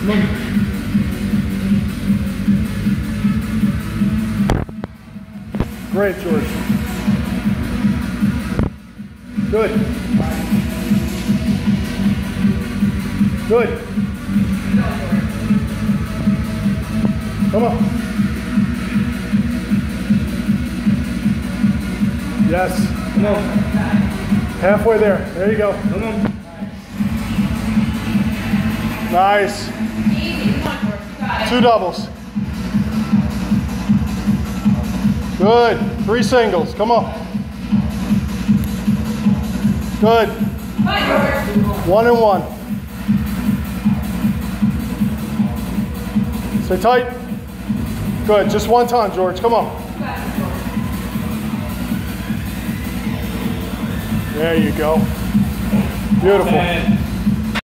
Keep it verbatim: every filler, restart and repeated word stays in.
Come on. Great, George. Good. Good. Come on. Yes. Come on. Halfway there. There you go. Come on. Nice. Easy. Come on, George. You got it. Two doubles. Good. Three singles. Come on. Good. Bye, George. One and one. Stay tight. Good. Just one time, George. Come on. You got it, George. There you go. Beautiful.